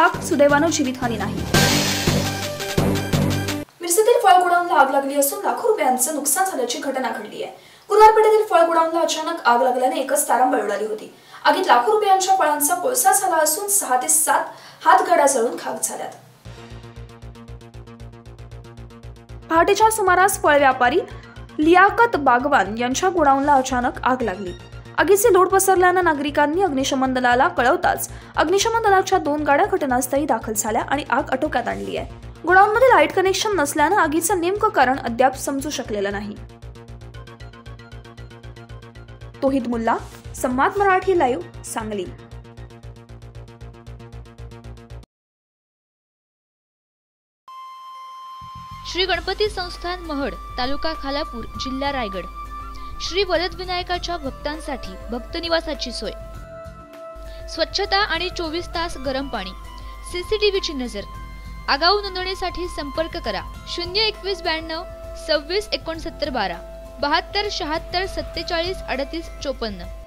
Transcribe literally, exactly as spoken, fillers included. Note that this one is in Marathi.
आग, सुदैवानं जीवितहानी नाही। मिरजेतील फळ गोडाऊनला आग लागली असून लाखो रुपयांचं नुकसान झाल्याची घटना घडली आहे। गुरुवार पेठेतील फळ गोडाऊनला अचानक आग लागल्याने एकच तारांबळ उडाली होती। आगीत लाखो रुपयांच्या फळांचा कोळसा झाला असून सहा ते सात हातगाड्या जळून खाक झाल्यात। पहाटेच्या सुमारास फळ व्यापारी लियाकत बागवान यांच्या गोडाऊनला अचानक आग लागली। आगीचे लोट पसरल्यानं नागरिकांनी अग्निशमन दलाला कळवताच अग्निशमन दलाच्या दोन गाड्या घटनास्थळी दाखल झाल्या आणि आग आटोक्यात आणली आहे। गोडाऊनमध्ये लाईट कनेक्शन नसल्यानं आगीचं नेमकं कारण अद्याप समजू शकलेलं नाही। तोहिद मुल्ला, संवाद मराठी लाईव्ह, सांगली। श्री गणपती संस्थान महड, तालुका खालापूर, जिल्हा रायगड। श्री वरद विनायकाच्या भक्तांसाठी भक्त निवासाची सोय, स्वच्छता आणि चोवीस तास गरम पाणी, सीसीटीव्हीची नजर। आगाऊ नोंदणीसाठी संपर्क करा शून्य एकवीस ब्याण्णव सव्वीस एकोणसत्तर बारा बहात्तर शहात्तर सत्तेचाळीस अडतीस चोपन्न।